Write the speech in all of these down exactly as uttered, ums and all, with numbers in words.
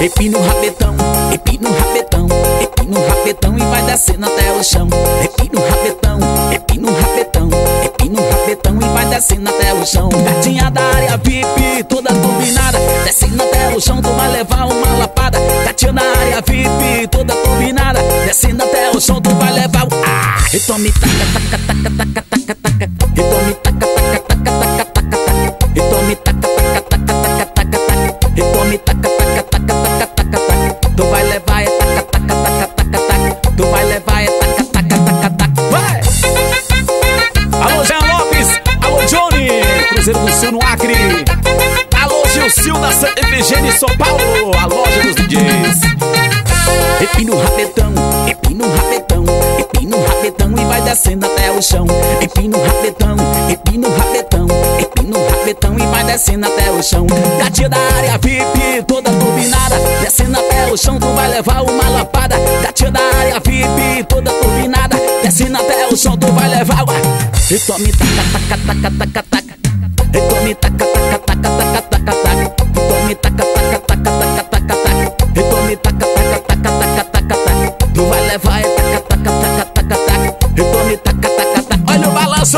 empina o rabetão, empina o rabetão, empina o rabetão e vai descendo até o chão. Empina o rabetão, empina o rabetão, empina o rabetão e vai descendo até o chão. Gatinha da área V I P, toda turbinada, descendo até o chão, tu vai levar uma lapada. Gatinha da área V I P, toda turbinada, descendo até o chão, tu vai levar o... Ah! Então me taca, taca, taca, taca, taca, taca. Então me taca, taca, taca, taca, taca, taca. Então me taca, taca, taca, taca, taca, taca. Então me taca, taca, taca, taca, taca, taca. Tu vai levar é taca, taca, taca, taca, taca. Tu vai levar é taca, taca, taca, taca. Vai! Alô, Jean Lopes, alô, Johnny, Cruzeiro do Sul no Acre. Alô, Gilcil da Santa Efigênia em São Paulo, a loja dos D Js. Empina o rabetão, empina o rabetão, empina o rabetão e vai descendo até o chão. Empina o rabetão, empina o rabetão, empina o rabetão e vai descendo até o chão. Gatinha da área V I P, toda turbinada, descendo até o chão, tu vai levar uma lapada. Gatinha da área V I P, toda turbinada, descendo até o chão, tu vai levar uma... Então me taca, taca, taca, taca, taca. Então me taca, taca, taca, taca, taca, taca. Então me taca, taca, taca, taca, taca, taca. Então me taca, taca, taca, taca, taca, taca. Tu vai levar é taca, taca, taca, taca, taca. Então me taca, taca, taca. Olha o balanço!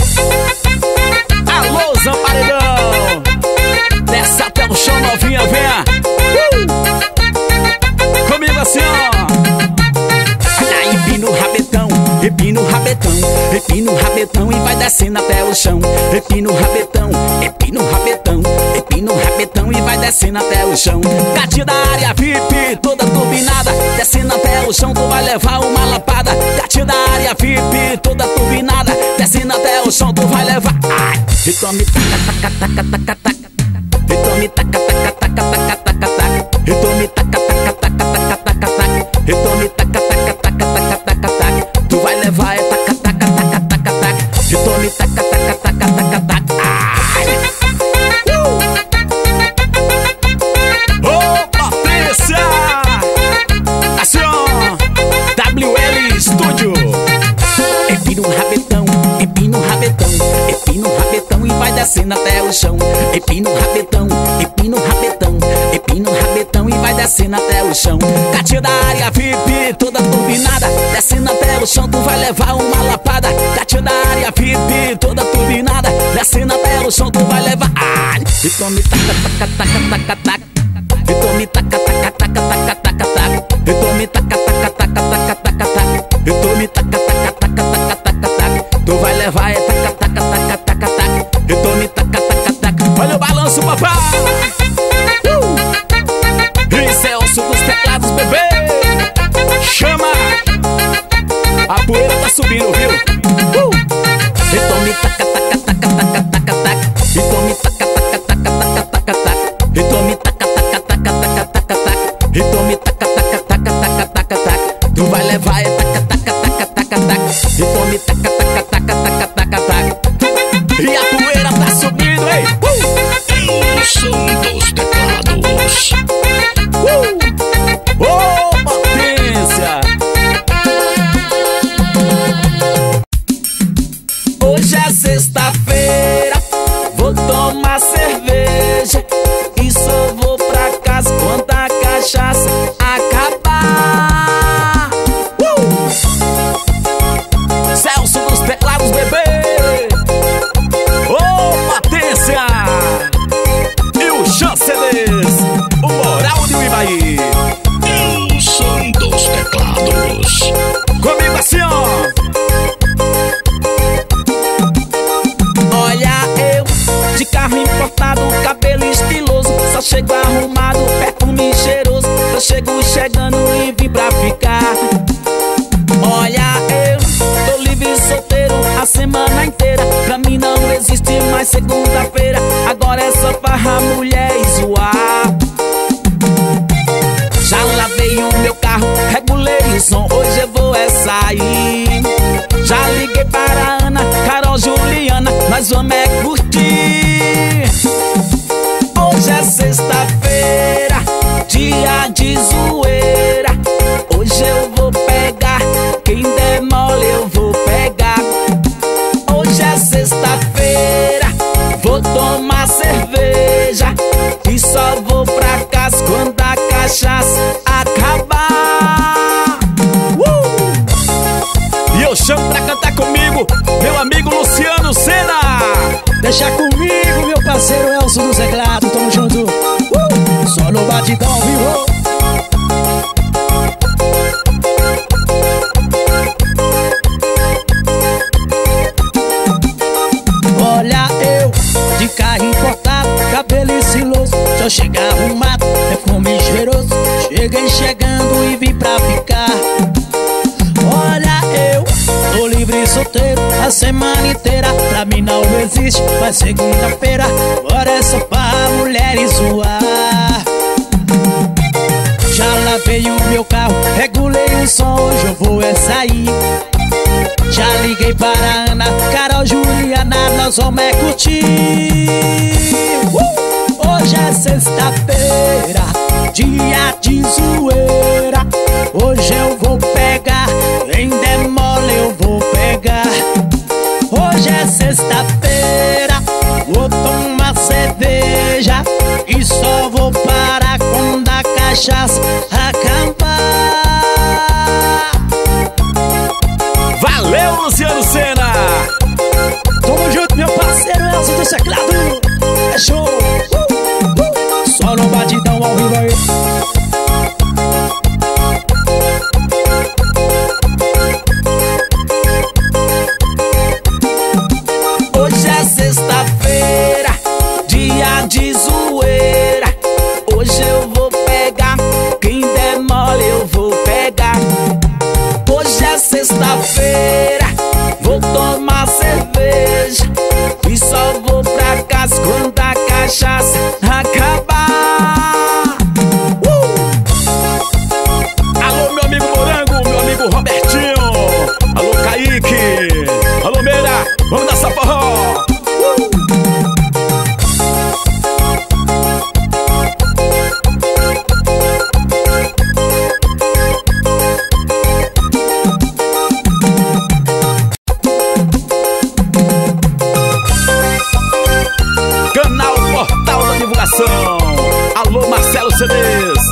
Alô, Zamparedão! Desce até o chão, novinha, venha! Uh! Comigo assim, ó! Aí empina o rabetão, empina o rabetão, empina o rabetão e vai descendo até o chão. Empina o rabetão, empina o rabetão, empina o rabetão e vai descendo até o chão. Gatinha da área V I P, toda turbinada, descendo até o chão, tu vai levar uma lapada. Gatinha da área V I P, toda turbinada, descendo até o chão, tu vai levar... Ai! Então me taca, taca, taca, taca, taca. Então me taca, taca, taca, taca, taca, taca. Então me taca, taca, taca, taca, taca, taca. Então me taca, taca, taca, taca, taca, taca. Tu vai levar é taca, taca, taca, taca, taca. Então me taca, taca, taca, taca, taca. Ai! Uh! Ô, potência! Assim, ó! W L Studio. Empina o rabetão, empina o rabetão, empina o rabetão e vai descendo até o chão. Empina o rabetão, empina o rabetão, empina o rabetão e vai descendo até o chão. Gatinha da área V I P, toda turbinada, descendo até o chão, tu vai levar uma lapada. Gatinha da área V I P, toda turbinada, descendo até o chão, tu vai levar... Ai! Então me taca, taca, taca, taca, taca. Então me taca, taca, taca, taca, taca, taca. Então me taca, taca, taca, taca, taca, taca. Então me taca, taca, taca, taca, taca, taca. Tu vai levar é taca, taca, taca, taca, taca. Então me taca, taca, taca. Olha o balanço, papai! Uh! E Celso dos teclados, bebê! Chama! A poeira tá subindo, viu? Uh! Então me taca, taca, taca, taca, taca, taca. Então me taca, taca, taca, taca, taca, taca. Então me taca, taca, taca, taca, taca, taca. Então me taca, taca, taca, taca, taca, taca. Tu vai levar é taca, taca, taca, taca, taca. Então me taca, taca, taca, taca, taca, taca. E a poeira tá subindo, hein? Uh! O som dos teclados. Uh! Oh, potência! Hoje é sexta-feira, vou tomar cerveja e só vou pra casa quando a cachaça acabar. Uh! Celso dos teclados, bebê! Ô, potência! E o Chanceles, o Moral de Ibaí. O som dos teclados. Comigo assim, ó! Olha eu, de carro importado, cabelo estiloso, só chego arrumado, perfume cheiroso. Eu chego chegando e vim pra ficar. Olha eu, tô livre e solteiro a semana inteira. Pra mim não existe mais segunda-feira. Agora é só farra, mulher e zoar. Já lavei o meu carro, regulei o som, hoje eu vou é sair. Já liguei para a Ana, Carol, Juliana, nós vamos é curtir. Hoje é sexta-feira, dia de zoeira. Hoje eu vou pegar, quem der mole eu vou pegar. Hoje é sexta-feira, vou tomar cerveja Elcio do teclado, tamo junto. uh! Só no batidão, viu? Olha eu, de carro importado, cabelo estiloso, só chega arrumado, perfume cheiroso. Cheguei chegando e vim pra ficar. Olha eu, tô livre e solteiro a semana inteira. Pra mim não existe, mas segunda-feira bora é só pra mulheres zoar. Já lavei o meu carro, regulei o som, hoje eu vou é sair. Já liguei para a Ana, Carol, Juliana, nós vamos é curtir. uh! Hoje é sexta-feira, dia de zoeira. Hoje eu vou pegar, quem der mole eu vou pegar. Hoje é sexta-feira, vou tomar cerveja e só vou parar quando a cachaça acabar. Valeu, Luciano Sena! Tamo junto, meu parceiro Elcio do teclado. É show! Uh, uh. Só no batidão ao vivo aí. Hoje é sexta-feira, dia de zoeira. Hoje eu vou pegar, quem der mole eu vou pegar. Hoje é sexta-feira, vou tomar cerveja e só vou pra casa quando a cachaça acabar. uh! Alô, meu amigo Morango, meu amigo Robertinho. Alô, Kaique. Alô, Meira, vamos dançar forró. Canal Portal da Divulgação. Alô, Marcelo C Ds.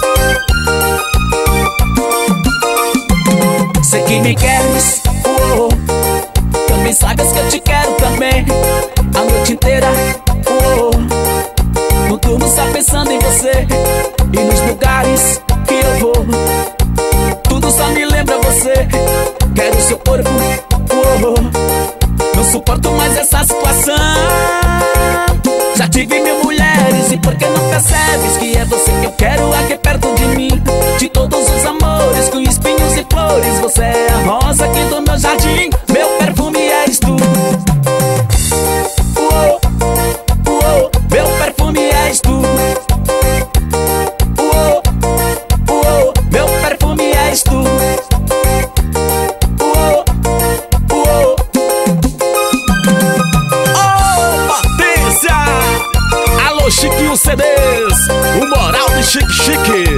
Sei que me queres, oh, oh. Também sabes que eu te quero também. A noite inteira, oh, oh. No turno só pensando em você. E nos lugares que eu vou, tudo só me lembra você. Quero seu corpo, oh, oh. Não suporto mais essa situação. Já tive mil mulheres e por que não percebes que é você que eu quero aqui perto de mim? De todos os amores com espinhos e flores, você é a rosa aqui do meu jardim. Meu perfume és tu. Uou, uou, meu perfume és tu. Uou, uou, meu perfume és tu. Uou, uou. Ô, Patrícia! Alô, Chiquinho C Ds. O moral de Chique Chique.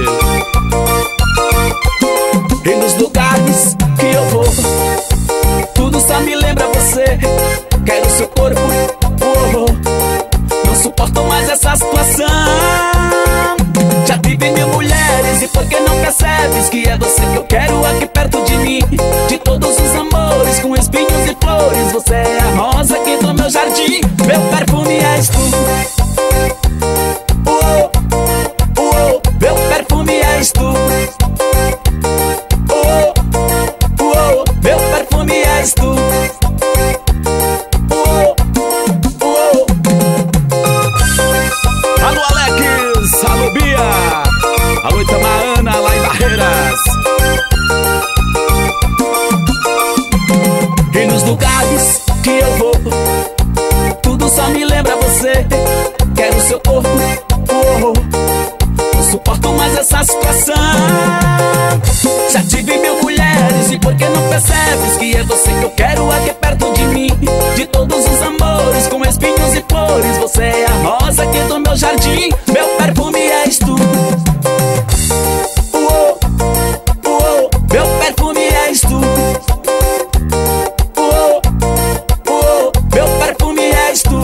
E nos lugares que eu vou, tudo só me lembra você. Quero seu corpo, oh, oh. Não suporto mais essa situação. Já tive mil mulheres e por que não percebes que é você que eu quero aqui perto de mim? De todos os amores com espinhos e flores, você é a rosa aqui do meu jardim. Meu perfume és tu. Oh, oh, meu perfume és tu. Oh, oh, meu perfume és tu. Oh, oh. Alô, Alex. Alô, Bia. Alô, Itamar, lá em Barreiras. E nos lugares que eu vou, tudo só me lembra você. Quero seu corpo, oh, oh. Não suporto mais essa situação. Já tive mil mulheres e por que não percebes que é você que eu quero aqui perto de mim? De todos os amores com espinhos e flores, você é a rosa aqui do meu jardim. Meu perfume és tu. Uou, uou, meu perfume és tu. Uou, uou, meu perfume és tu.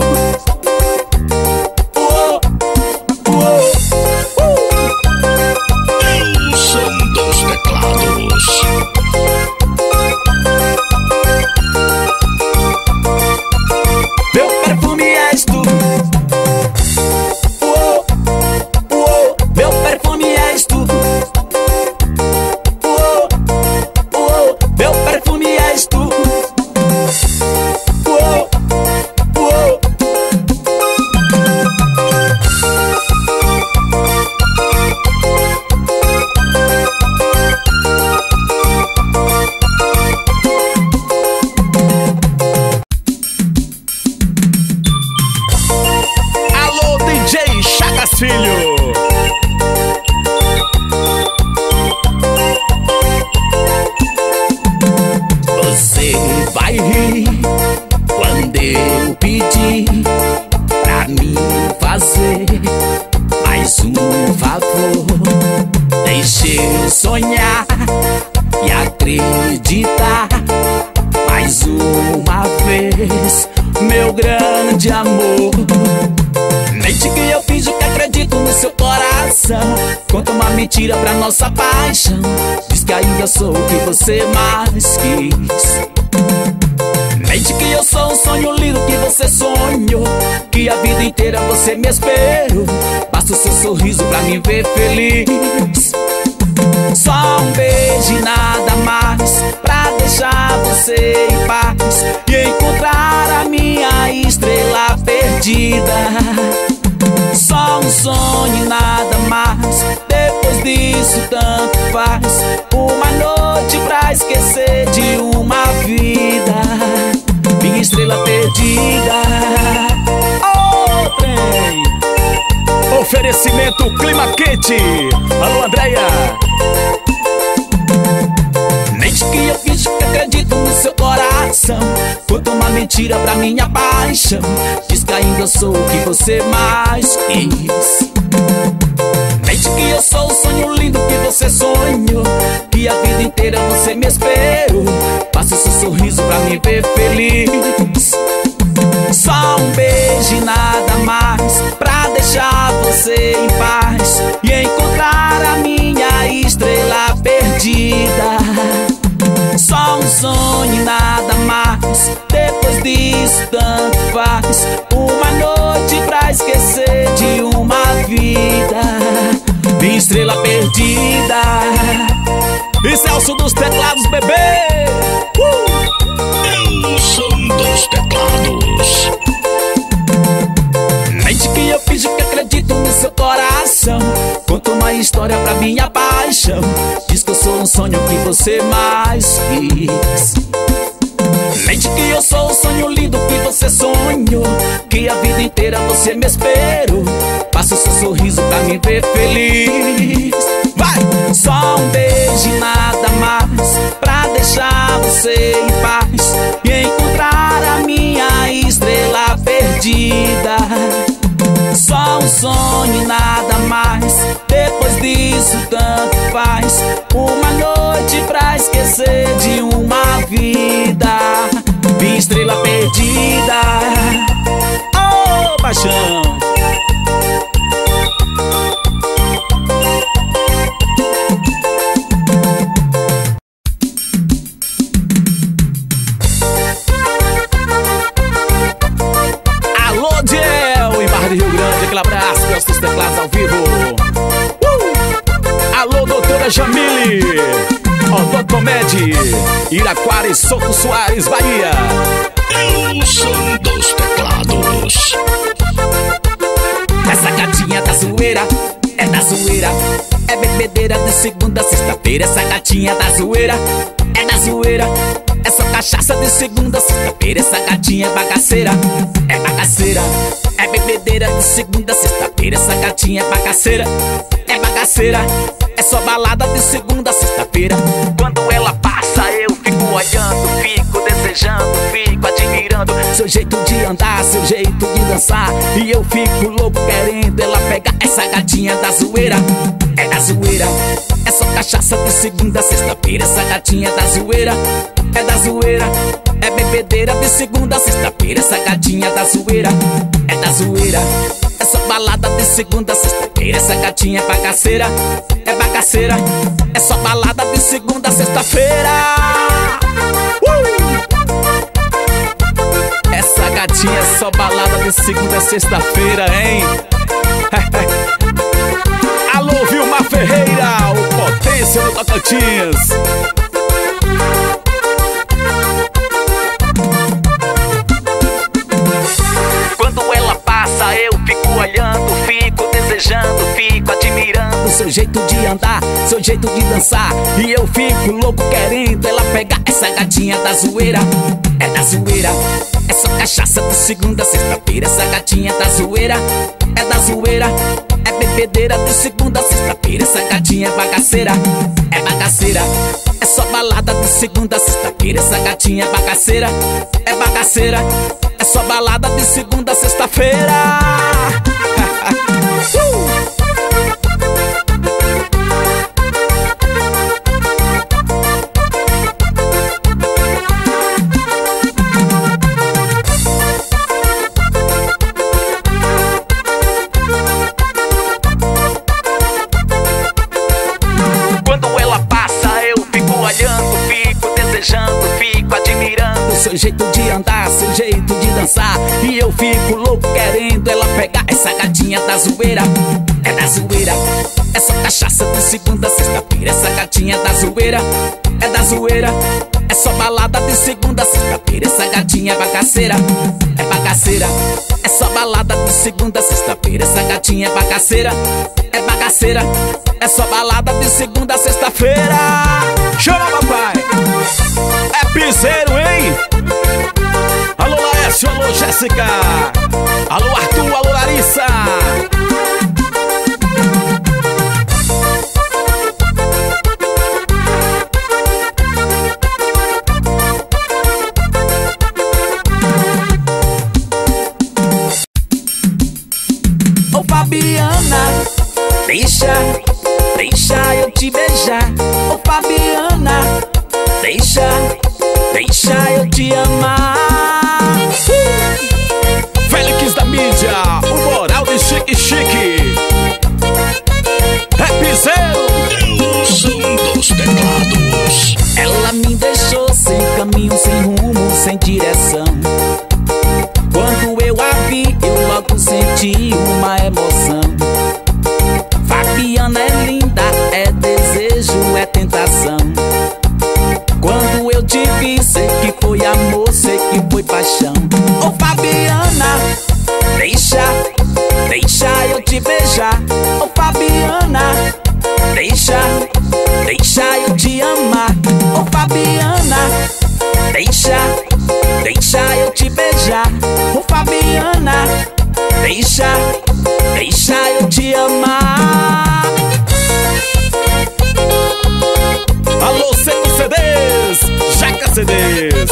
Uou, uou, uh. É o som dos teclados. Meu perfume és tu. filho. Você vai rir quando eu pedir pra mim fazer mais um favor. Deixe eu sonhar e acreditar mais uma vez, meu grande amor. Mente que eu finjo que acredito no seu coração, conta uma mentira pra nossa paixão. Diz que ainda sou o que você mais quis. Mente que eu sou um sonho lindo que você sonhou, que a vida inteira você me esperou. Basta o seu sorriso pra me ver feliz. Só um beijo e nada mais, pra deixar você em paz e encontrar a minha estrela perdida. Só um sonho e nada mais, depois disso tanto faz. Uma noite pra esquecer de uma vida, minha estrela perdida. Oh, trem. Oferecimento Clima Quente. Alô, Andréia. Mente que eu finjo que acredito no seu coração, conta uma mentira pra minha paixão. Diz que ainda sou o que você mais quis. Mente que eu sou o sonho lindo que você sonhou, que a vida inteira você me esperou. Passa o seu sorriso pra me ver feliz. Só um beijo e nada mais, pra deixar você em paz e encontrar a minha estrela perdida. Só um sonho e nada mais, depois disso tanto faz. Uma noite pra esquecer de uma vida, minha estrela perdida. E Celso dos teclados, bebê. Uh! É o som dos teclados. Mente que eu finjo que acredito no seu coração, conta uma história pra minha paixão. Diz que eu sou um sonho que você mais quis. Mente que eu sou o sonho lindo que você sonhou, que a vida inteira você me esperou. Passa o seu sorriso pra me ver feliz. Vai! Só um beijo e nada mais, pra deixar você em paz e encontrar a minha estrela perdida. Só um sonho e nada mais, depois disso tanto faz. Uma noite pra esquecer de uma vida, minha estrela perdida. Oh, paixão. Rio Grande, aquele abraço, nossos teclados ao vivo. uh! Alô, doutora Jamile, Odontomed, Iraquara e Souto Soares, Bahia. É o som dos teclados. Essa gatinha da zoeira, é da zoeira, é bebedeira de segunda a sexta-feira. Essa gatinha da zoeira, é da zoeira, é só cachaça de segunda a sexta-feira. Essa gatinha é bagaceira, é bagaceira, é bebedeira de segunda a sexta-feira. Essa gatinha é bagaceira, é bagaceira, é só balada de segunda a sexta-feira. Quando ela passa eu fico olhando, fico desejando, fico admirando seu jeito de andar, seu jeito de dançar. E eu fico louco querendo ela pegar. Essa gatinha da zoeira, é da zoeira, é só cachaça de segunda a sexta-feira. Essa gatinha da zoeira, é da zoeira, é bebedeira de segunda a sexta-feira. Essa gatinha da zoeira, é da zoeira, é só balada de segunda a sexta-feira. Essa gatinha é bagaceira, é bagaceira, é só balada de segunda a sexta-feira. uh! Essa gatinha é só balada de segunda a sexta-feira, hein? Alô, Vilmar Ferreira, o Potência no Tocantins. Quando ela passa eu fico olhando, fico desejando, fico admirando seu jeito de andar, seu jeito de dançar. E eu fico louco querendo ela pegar. Essa gatinha da zoeira, é da zoeira, é só cachaça de segunda a sexta-feira. Essa gatinha da zoeira, é da zoeira, é bebedeira de segunda a sexta-feira. Essa gatinha é bagaceira, é bagaceira. É só balada de segunda a sexta-feira. Essa gatinha é bagaceira, é bagaceira. É só balada de segunda a sexta-feira. uh! Fico admirando seu jeito de andar, seu jeito de dançar. E eu fico louco querendo ela pegar. Essa gatinha da zoeira, é da zoeira. É só cachaça de segunda a sexta-feira. Essa gatinha da zoeira, é da zoeira. É só balada de segunda a sexta-feira. Essa gatinha é bagaceira, é bagaceira. É só balada de segunda a sexta-feira. Essa gatinha é bagaceira, é bagaceira. É só balada de segunda a sexta-feira. Chama, papai! É piseiro, hein? Alô, Laércio, alô, Jéssica. Alô, Arthur, alô, Larissa. Ô Fabiana, deixa, deixa eu te beijar. Ô Fabiana, deixa, deixa eu te amar. Félix da mídia, o moral de Chique Chique. É piseiro. É o som dos teclados. Ela me deixou sem caminho, sem rumo, sem direção. Quando eu a vi, eu logo senti uma emoção. Fabiana é linda, é desejo, é tentação. Quando eu te vi, sei que foi amor, sei que foi paixão. Ô Fabiana, deixa, deixa eu te beijar. Ô Fabiana, deixa, deixa eu te amar. Ô Fabiana, deixa, deixa eu te beijar. Ô Fabiana, deixa, deixa eu te amar. Alô, Seco C Ds, Jaca C Ds.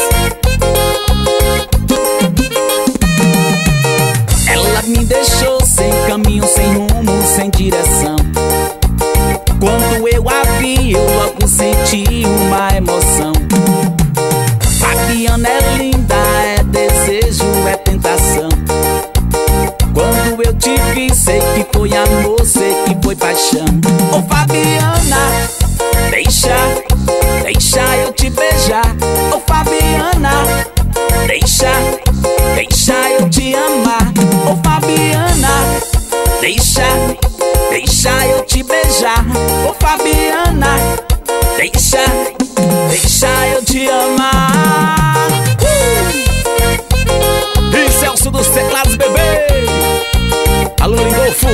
Ela me deixou sem caminho, sem rumo, sem direção. Quando eu a vi, eu logo senti uma emoção. Fabiana é linda, é desejo, é tentação. Quando eu te vi, sei que foi amor, sei que foi paixão. Ô Fabiana, deixa, deixa eu te beijar. Ô Fabiana, deixa, deixa eu te amar. Ô Fabiana, deixa, deixa eu te beijar. Ô Fabiana, deixa, deixa eu te amar. uh! E Celso dos teclados, bebê. Alô, Lindolfo.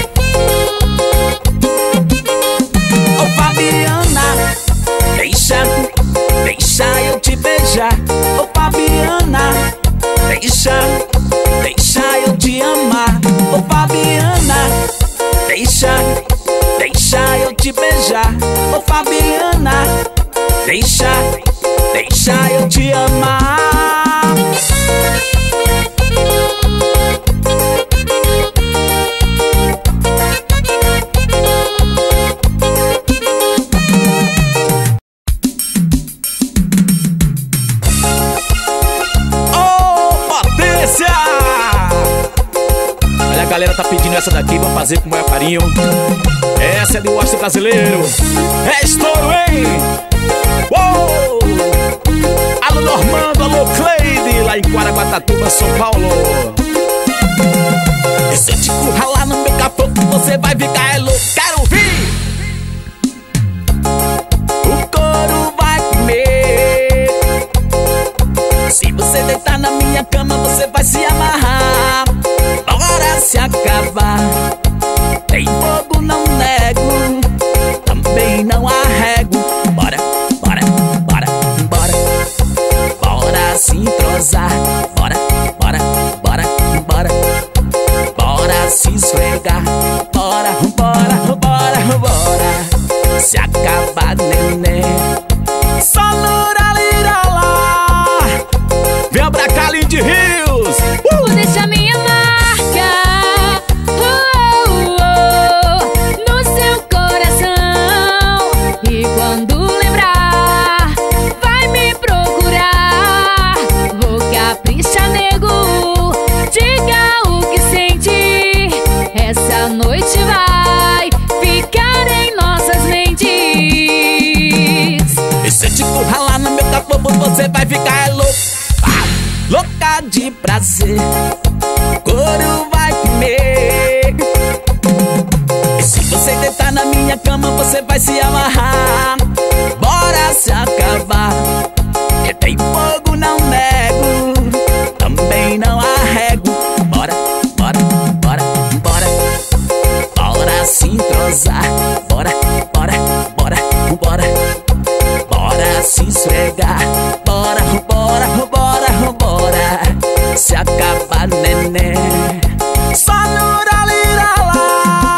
Ô Fabiana, deixa, deixa eu te beijar. Ô Fabiana, deixa, deixa eu te amar. Ô Fabiana, deixa, deixa eu te beijar. Ô Fabiana, deixa, deixa eu te amar. A galera tá pedindo essa daqui, vamos fazer com o maior carinho. Essa é do Astro Brasileiro. É estouro, hein? Uou! Alô Normando, alô Cleide, lá em Guaraguatatuba, São Paulo. E se eu te curralar no meu capô, você vai ficar é louco. Quero ouvir! O couro vai comer. Se você deitar na minha cama, você vai se amarrar. Bora se acabar. Tem fogo, não nego, também não arrego. Bora, bora, bora, bora. Bora se entrosar. Bora, bora, bora, bora. Bora se esfregar. Bora romper essa noite vai ficar em nossas mentes. E se eu te ralar no meu capô, você vai ficar louca, louca de prazer, couro vai comer. E se você deitar na minha cama, você vai se amarrar. Bora se acabar, que tem fogo, não nego, também não arrego. Bora, bora, bora, bora, bora se entrosar. Bora, bora, bora, bora, bora se esfregar. Bora, bora, bora, bora se acabar, neném. Só no ralirala.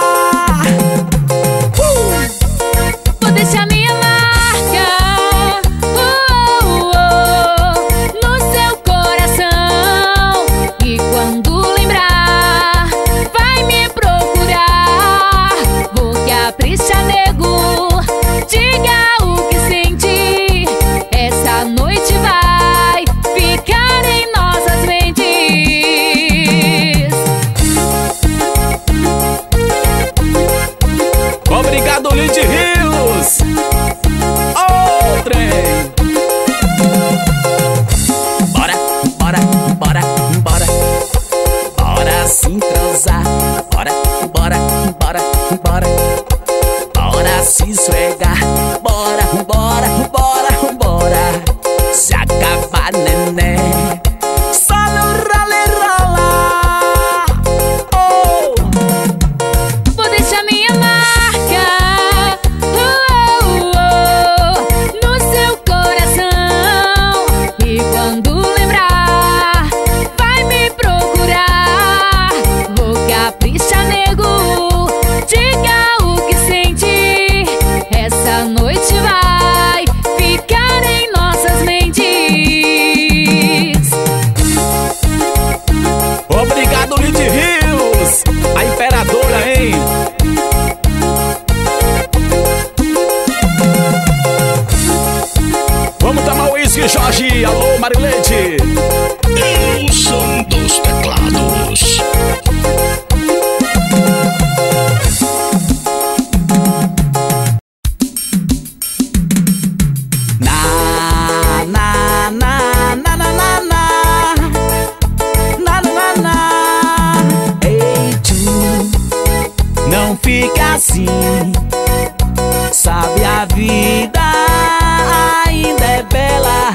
uh! Vou deixar minha marca uh, uh, uh, no seu coração, e quando lembrar vai me procurar. Vou caprichar, nego, diga o que sente. Essa noite vai ficar em nossas mentes. Obrigado, Lid Rios. Ô, trem. Bora, bora, bora, bora, bora se entrosar. Bora, bora, bora, bora, bora se esfregar. Bora, bora, bora, bora se acabar, neném. Só no rale rola. Oh! Vou deixar minha marca uh, uh, uh, no seu coração, e quando lembrar vai me procurar. Vou caprichar, nego, diga o que sente. Essa noite vai ficar em nossas mentes. Obrigado, Lid Rios. A imperadora, hein? Vamos tomar uísque, Jorge. Alô, Marilete. O som dos teclados. Na, na, na, na, na, na, na. Na, na, na, na. Ei, tu, não fica assim. Sabe, a vida ainda é bela.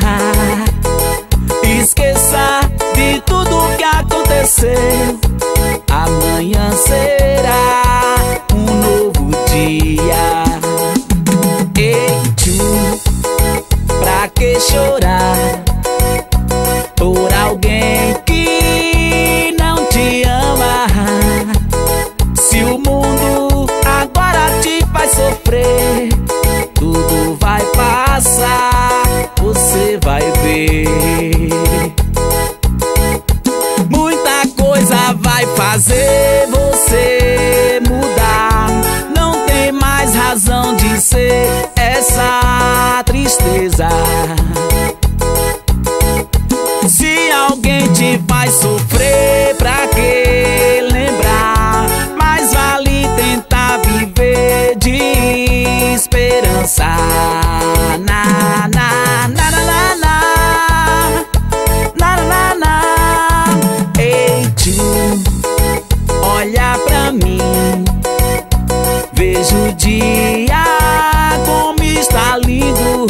Esqueça de tudo que aconteceu. Amanhã será um novo dia. Ei, tu, pra que chorar por alguém que não te ama? Se o mundo agora te faz sofrer, tudo vai passar, você vai ver. Muita coisa vai fazer você mudar. Não tem mais razão de ser essa tristeza. Se alguém te faz sofrer, pra que lembrar? Mais vale tentar viver de esperança. Na, na, na, na, na, na. Na, na, na. Ei, tu, olha pra mim, vejo o dia como está lindo.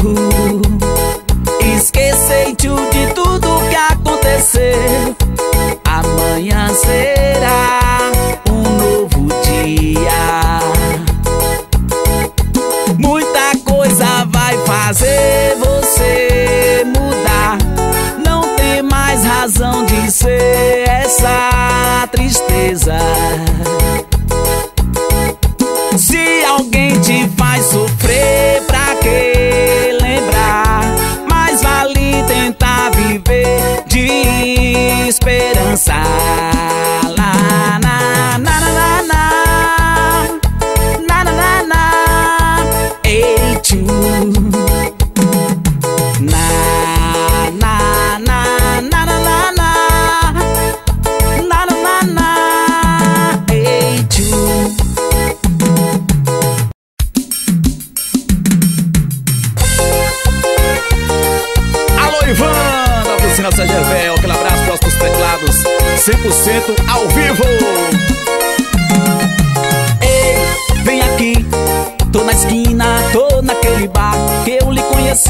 Esquecei de tudo que aconteceu. Amanhã será um novo dia. Muita coisa vai fazer você mudar. Não tem mais razão de ser essa tristeza. Se alguém te faz sofrer, pra que lembrar? Mais vale tentar viver de esperança. Lá, na, na, na, na, na, na, na, na. Ei, tu. Na, na, na, na, na, na, na, na, na, na. Ei, tu.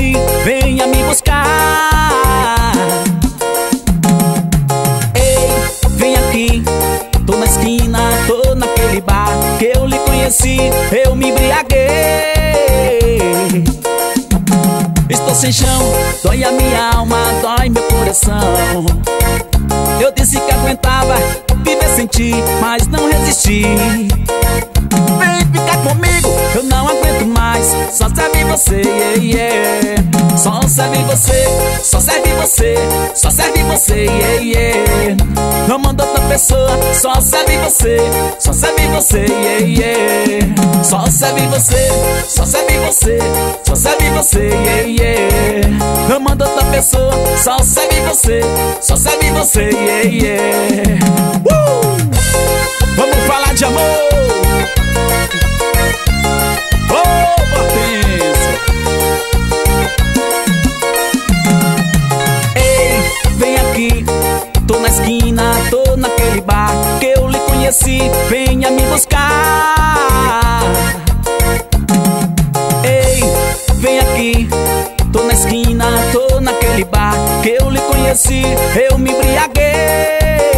conheci, venha me buscar. Ei, vem aqui, tô na esquina, tô naquele bar que eu lhe conheci, eu me embriaguei. Estou sem chão, dói a minha alma, dói meu coração. Eu disse que aguentava viver sem ti, mas não resisti. Vem ficar comigo, eu não aguento mais. Só serve você, yeah, yeah. Só serve você, só serve você, só serve você, yeah, yeah. Não manda outra pessoa, só serve você, só serve você, yeah, yeah. Só serve você, só serve você, só serve você, yeah, yeah. Não manda outra pessoa, só serve você, só serve você, yeah, yeah. Uh! Vamos falar de amor. Oh, potência. Ei, vem aqui, tô na esquina, tô naquele bar que eu lhe conheci, venha me buscar. Ei, vem aqui, tô na esquina, tô naquele bar que eu lhe conheci, eu me embriaguei.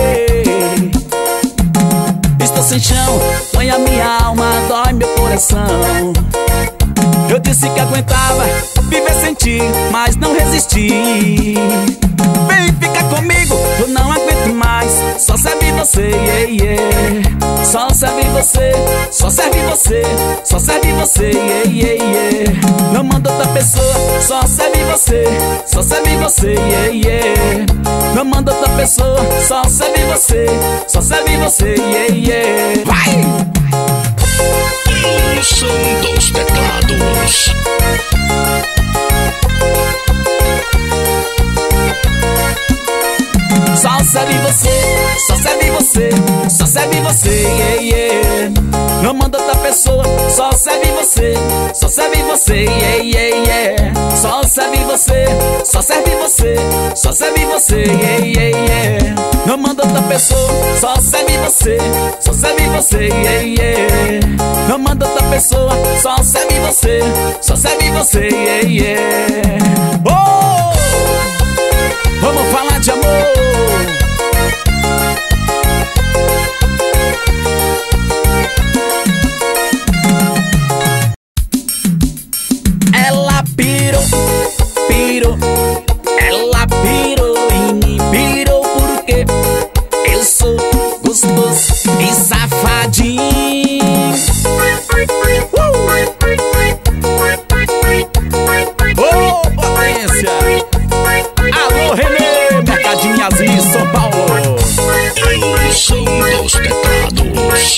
Estou sem chão, dói a minha alma, dói meu coração. Eu disse que aguentava viver sem ti, mas não resisti. Vem ficar comigo, eu não aguento mais. Só serve você, yeah, yeah. Só serve você, só serve você, só serve você, yeah, yeah, yeah. Não manda outra pessoa, só serve você, só serve você, yeah, yeah. Não manda outra pessoa, só serve você, só serve você, yeah, yeah. Vai! O som dos teclados. Só serve você, só serve você, só serve você, yeah, yeah. Não manda outra pessoa, só serve você, só serve você, yeah, yeah, yeah. Só serve você, só serve você, só serve você, yeah, yeah, yeah. Não manda outra pessoa, só serve você, só serve você, yeah, yeah. Não manda outra pessoa, só serve você, só serve você, yeah, yeah. Oh! Vamos falar de amor. Ela pirou, pirou, ela pirou e me pirou porque eu sou gostoso e safadinho. Ô, potência! Alô, Renê, Mercadinho Azul, São Paulo. O som dos teclados.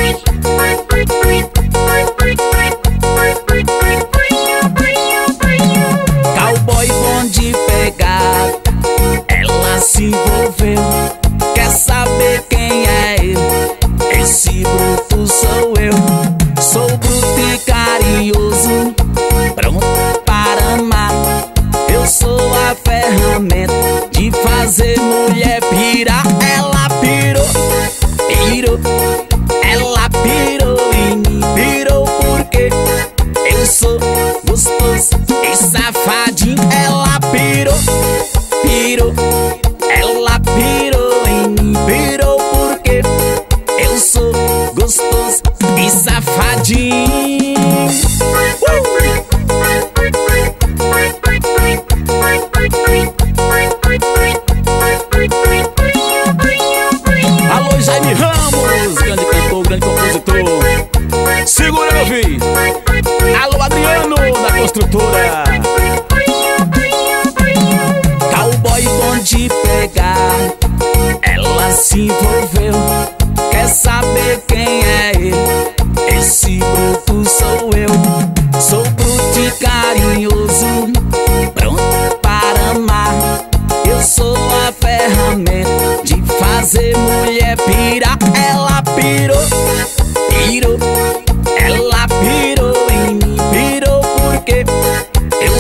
Cowboy bom de pegar, ela se envolveu. Quer saber quem é eu? Esse bruto sou eu. Sou bruto e carinhoso, pronto para amar. Eu sou a ferramenta de fazer mulher pirar. Ela pirou, pirou, ela pirou e me pirou porque eu sou gostoso e safadinho. Ela pirou, pirou, ela pirou e me pirou porque eu sou gostoso e safadinho. Alô, Jaime Ramos, grande cantor, grande compositor. Segura, meu filho. Alô, Adriano, da construtora. Cowboy bom de pegar, ela se envolveu. Quer saber quem é ele? Esse bruto sou eu. Sou bruto e carinhoso, pronto para amar. Eu sou a ferramenta de fazer mulher pirar. Ela pirou, pirou, ela pirou e me pirou porque eu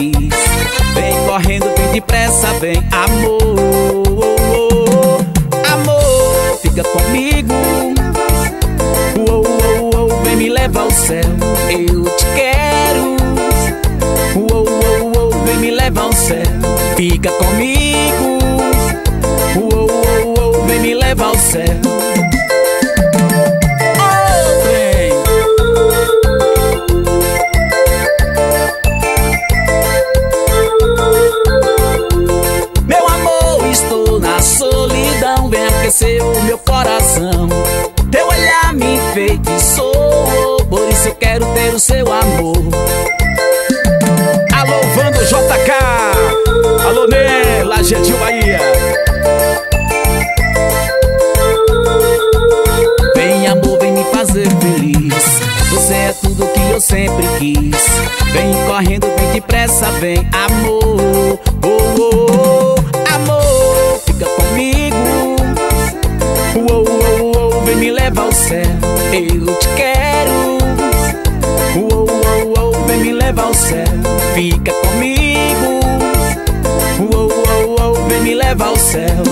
quis. Vem correndo, vem depressa, vem amor. Amor, fica comigo. Uou, uou, uou, vem me levar ao céu. Eu te quero. Uou, uou, uou, vem me levar ao céu. Fica comigo. Uou, uou, uou, vem me levar ao céu. Oh, vem. Meu amor, estou na solidão. Vem aquecer o meu coração. Teu olhar me enfeitiçou, por isso eu quero ter o seu amor. Alô, Vando J K. Alô, Nê, Lajeadinho, Bahia. Vem amor, vem me fazer feliz. Você é tudo que eu sempre quis. Vem correndo, vem depressa, vem amor. Oh, oh, oh, amor, fica comigo. Oh, oh, oh, vem me levar ao céu. Eu te quero. Oh, oh, oh, vem me levar ao céu. Fica comigo. Oh, oh, oh, vem me levar ao céu.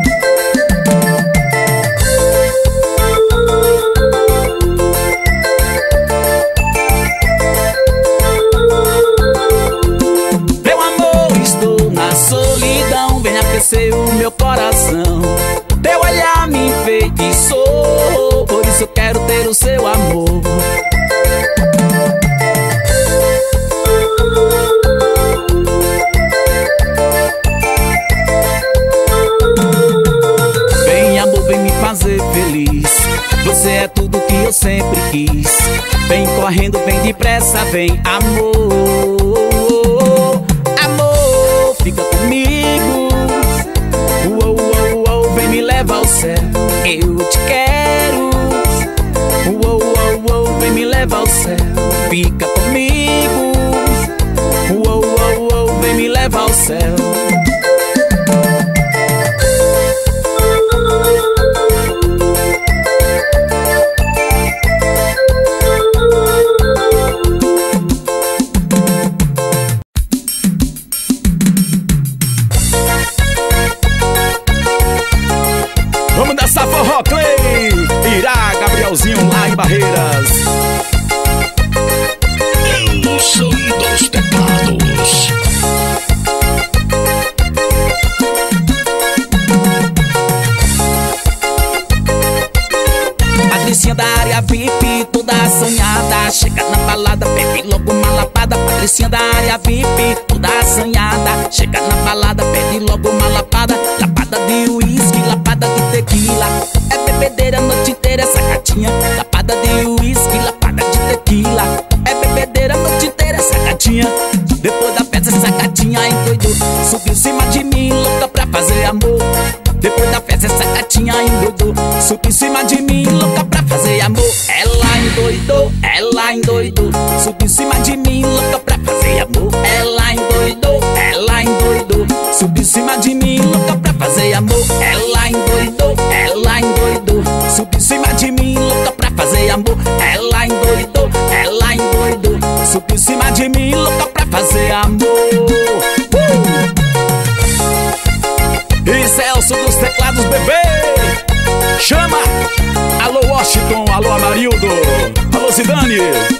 Meu amor, estou na solidão. Vem aquecer o meu coração. Teu olhar me enfeitiçou, por isso eu quero ter o seu amor. Vem amor, vem me fazer feliz. Você é tudo que eu sempre quis. Vem correndo, vem depressa, vem amor. Amor, fica comigo. Uou, uou, uou, vem me levar ao céu. Eu te quero. Uou, uou, uou, vem me levar ao céu. Fica comigo. Uou, uou, uou, vem me levar ao céu. Vamos dançar forró, Clay. Irá, Gabrielzinho lá em Barreiras. O som dos teclados. Patricinha da área V I P, toda assanhada. Chega na balada, pede logo uma lapada. Patricinha da área V I P, toda assanhada. Chega na balada, pede logo uma lapada. Lapada de uísque, lapada de tequila. É bebedeira a noite inteira essa gatinha. Lapada de uísque, lapada de tequila. É bebedeira a noite inteira essa gatinha. Depois da festa essa gatinha endoidou. Subiu em cima de mim, louca pra fazer amor. Depois da festa essa gatinha endoidou. Subiu em cima de mim, louca pra fazer amor. Ela endoidou, ela endoidou. Subiu em cima de mim, louca pra fazer amor. Ela endoidou, ela endoidou. Subiu em cima de mim, louca pra fazer amor. Ela endoidou, ela endoidou. Subiu em cima de mim, louca pra fazer amor. Ela endoidou, ela endoidou. Subiu em cima de mim, louca pra fazer amor. uh! E Celso dos teclados, bebê. Chama. Alô, Washington. Alô, Amarildo. Alô, Zidane.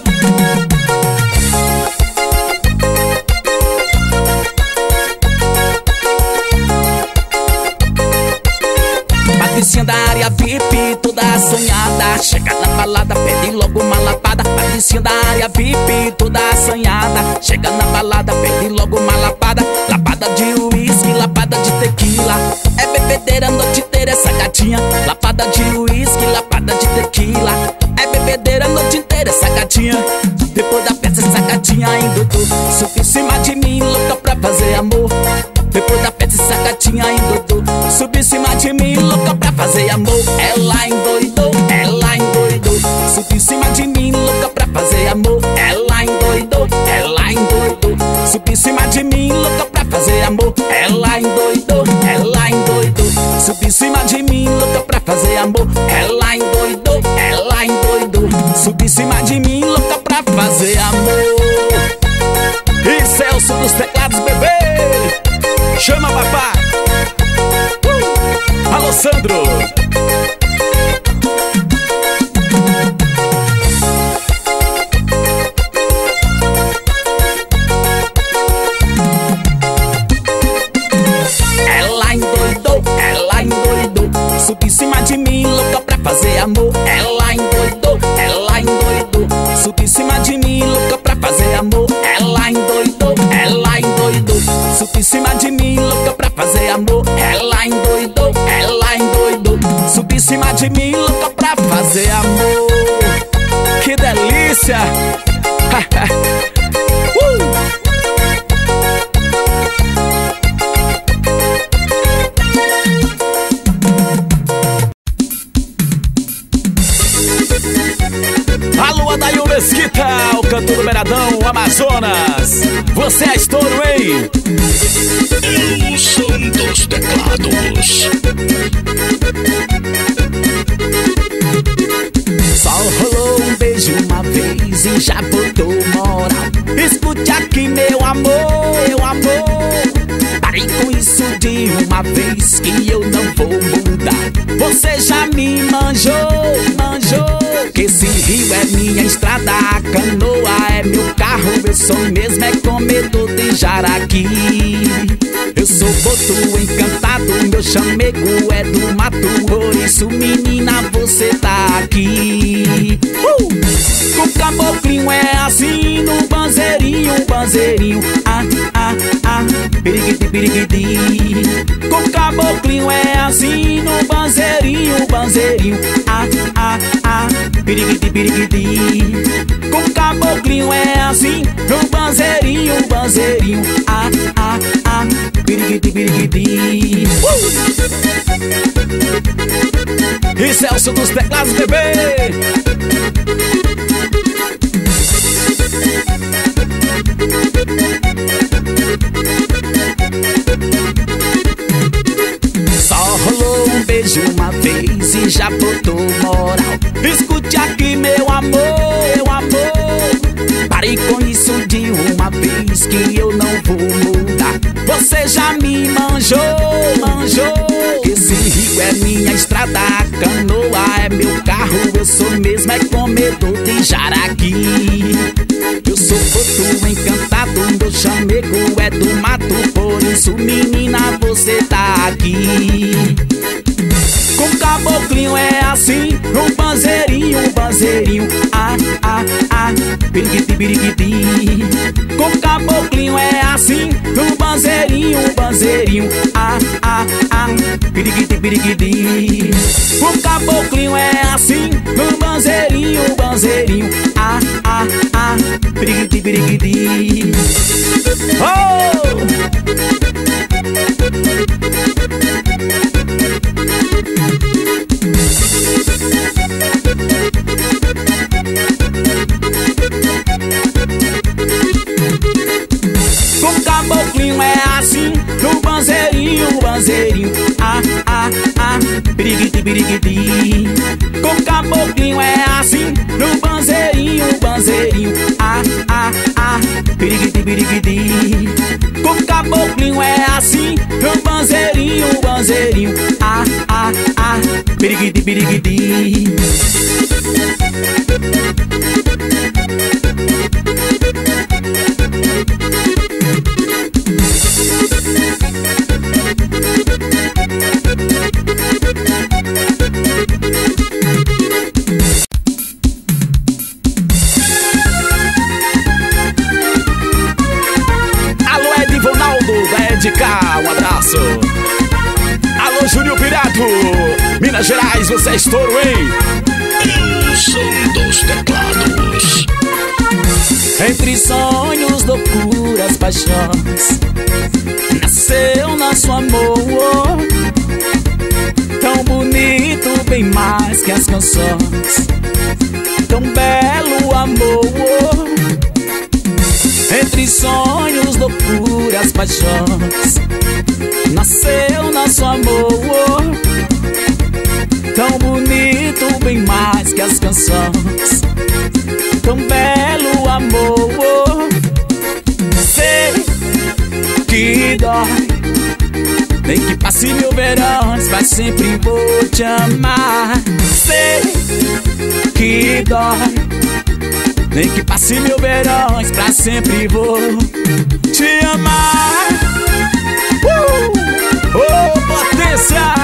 Patricinha da área V I P, toda assanhada. Chega na balada, pede logo uma lapada. Patricinha da área V I P, toda assanhada. Chega na balada, pede logo uma lapada. Lapada de uísque, lapada de tequila. É bebedeira a noite inteira essa gatinha. Lapada de uísque, lapada de tequila. É bebedeira a noite inteira essa gatinha. Depois da festa essa gatinha endoidou. Subiu em cima de mim, louca pra fazer amor. Depois da festa essa gatinha endoidou. Subiu em cima de mim, louca pra fazer amor. Ela endoidou, ela endoidou. Subiu em cima de mim, louca pra fazer amor. Ela endoidou, ela endoidou. Subiu em cima de mim, louca pra fazer amor. Ela endoidou, ela endoidou. Subiu em cima de mim, louca pra fazer amor. Ela endoidou, ela endoidou. Subiu em cima de mim, louca pra fazer amor. E Celso dos teclados. Subiu em cima de mim, louca pra fazer amor. Ela endoidou, ela endoidou. Subiu em cima de mim, louca pra fazer amor. Que delícia! uh! Alô, Adail Mesquita, o cantor do Beiradão, Amazonas. Você é estouro, hein? O som dos teclados. Só rolou um beijo uma vez e já botou moral. Escute aqui, meu amor, meu amor. Pare com isso de uma vez que eu não vou mudar. Você já me manjou, manjou. Que esse rio é minha estrada, a canoa é meu carro. Meu sonho mesmo é comer todo em jaraqui. Eu sou boto encantado, meu chamego é do mato. Por isso, menina, você tá aqui. uh! Com caboclinho é assim, no banzeirinho, banzeirinho. Ah, ah, ah, piriguiti, piriguiti. Com caboclinho é assim, no banzeirinho, banzeirinho. Ah, ah, ah, piriguiti, piriguiti. Com caboclinho é assim, no banzeirinho, banzeirinho. Ah, ah, ah, piriguiti, piriguiti. uh! E Celso dos teclados, bebê. Só rolou um beijo uma vez e já botou moral. Escute aqui, meu amor, meu amor. Pare com isso de uma vez que eu não vou mudar. Você já me manjou, manjou. Esse rio é minha estrada, a canoa é meu carro. Eu sou mesmo é comedor de jaraqui. Eu sou boto encantado, meu chamego é do mato. Por isso, menina, você tá aqui. Com caboclinho é assim, um banzeirinho, um banzeirinho. Ah, ah, ah, piriguiti, piriguiti. Com caboclinho é assim, um banzeirinho, um banzeirinho. Ah, ah, ah, piriguiti, piriguiti. Com caboclinho é assim, um banzeirinho, um banzeirinho. Ah, ah, ah, piriguiti, piriguiti. Oh! Com caboclinho é assim, no banzeirinho, banzeirinho. Ah, ah, ah, piriguiti, piriguiti. Com caboclinho é assim, no banzeirinho, banzeirinho. Ah, ah, ah, piriguiti, piriguiti. Com caboclinho é assim, no banzeirinho, banzeirinho. Ah, ah, ah, piriguiti, piriguiti. Alô, Edivonaldo da Edcar, um abraço. Alô, Júnior Pirato, Minas Gerais, você é estouro, hein? O som dos teclados. Entre sonhos, loucuras, paixões, nasceu nosso amor. Tão bonito, bem mais que as canções. Tão belo amor. Entre sonhos, loucuras, paixões, nasceu nosso amor. Tão bonito, bem mais que as canções. Tão belo amor. Sei que dói, nem que passe mil verões, mas sempre vou te amar. Sei que dói, nem que passe mil verões, pra sempre vou te amar. Uh! Oh, potência!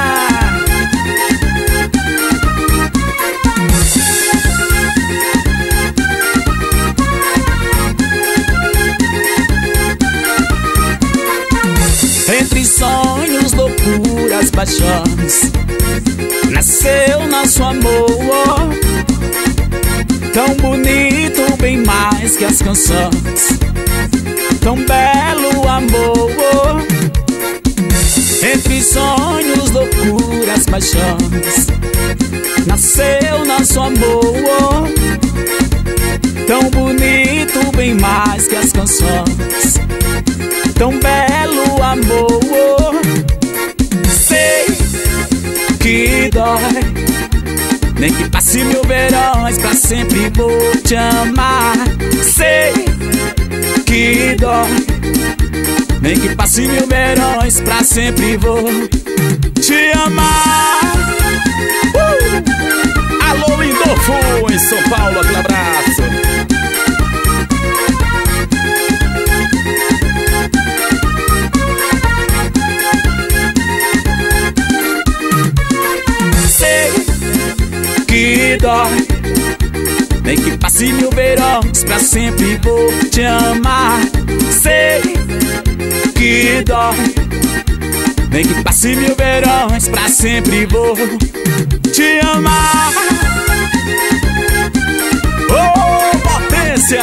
Entre sonhos, loucuras, paixões, nasceu nosso amor, tão bonito, bem mais que as canções, tão belo amor. Entre sonhos, loucuras, paixões, nasceu nosso amor, tão bonito, bem mais que as canções, tão belo amor. Sei que dói, nem que passe mil verões, pra sempre vou te amar. Sei que dói, nem que passe mil verões, pra sempre vou te amar. uh! Alô, Lindolfo, em São Paulo, aquele abraço. Sei que dói, nem que passe mil verões, pra sempre vou te amar. Sei que dói, nem que passe mil verões, pra sempre vou te amar. Oh, potência!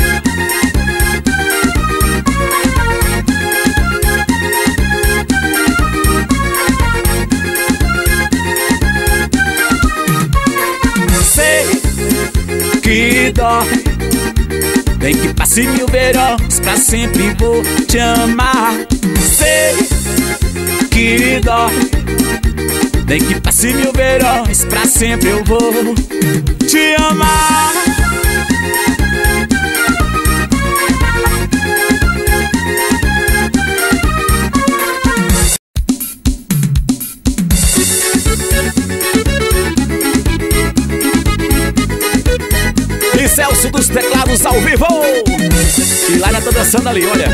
Sei que dói, nem que passe mil verões, pra sempre vou te amar. Sei que dói, nem que passe mil verões, pra sempre eu vou te amar. E Celso dos teclados ao vivo. E Laila tá dançando ali, olha.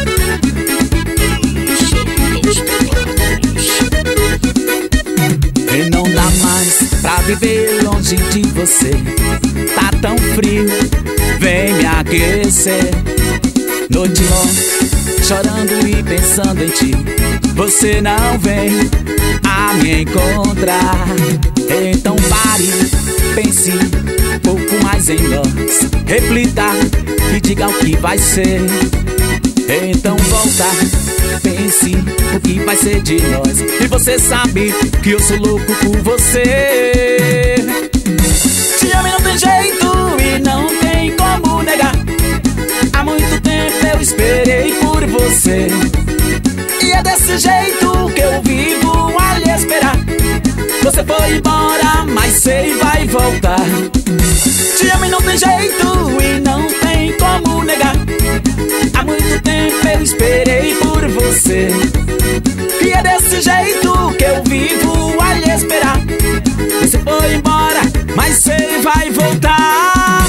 E não dá mais pra viver longe de você, tá tão frio, vem me aquecer. Noite longa, chorando e pensando em ti, você não vem a me encontrar. Então pare, pense um pouco mais em nós, reflita e diga o que vai ser. Então volta, pense o que vai ser de nós, e você sabe que eu sou louco por você. Te amo e não tem jeito e não tem como negar. Há muito tempo eu esperei por você, e é desse jeito que eu vivo a lhe esperar. Você foi embora, mas sei vai voltar. Te amo e não tem jeito e não tem como negar. Há muito tempo eu esperei por você, e é desse jeito que eu vivo a lhe esperar. Você foi embora, mas sei vai voltar.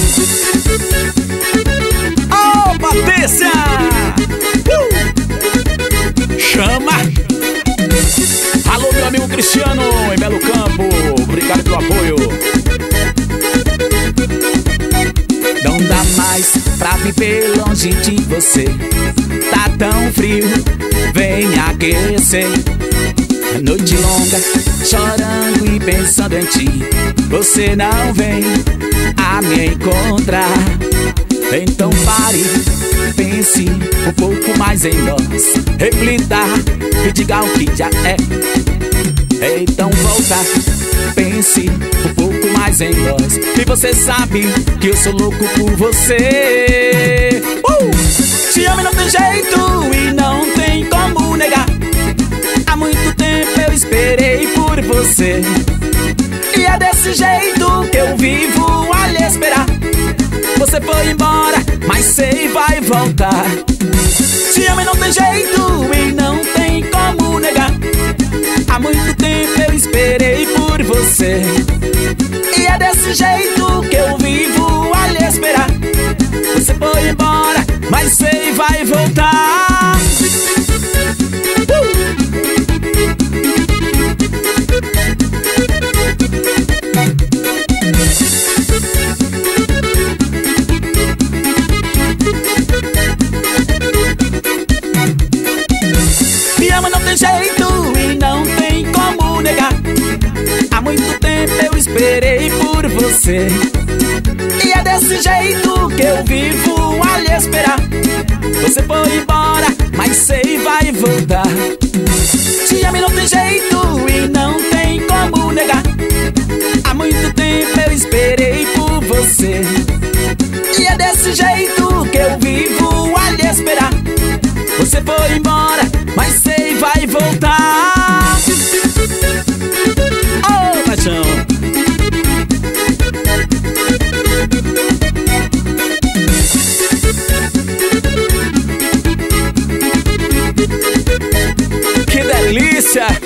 Oh, Patrícia! Uh! Chama! Alô, meu amigo Cristiano, em Belo Campo, obrigado pelo apoio. Não dá mais pra viver longe de você, tá tão frio, vem me aquecer. Noite longa, chorando e pensando em ti, você não vem a me encontrar. Então pare, pense um pouco mais em nós, reflita e diga o que já é. Então volta, pense um pouco mais em nós, e você sabe que eu sou louco por você. uh! Te amo e não tem jeito e não tem como negar. Há muito tempo eu esperei por você, e é desse jeito que eu vivo a lhe esperar. Você foi embora, mas sei vai voltar. Te amo e não tem jeito e não tem como negar. Há muito tempo eu esperei por você, e é desse jeito que eu vivo a lhe esperar. Você foi embora, mas sei vai voltar. uh! Me ama, não tem tem jeito e não tem como negar. Há muito tempo eu esperei por você, e é desse jeito que eu vivo a lhe esperar. Você foi embora, mas sei vai voltar. Te amo e não tem jeito e não tem como negar. Há muito tempo eu esperei por você, e é desse jeito que eu vivo a lhe esperar. Você foi embora, mas sei vai voltar. Oh, paixão. Que delícia!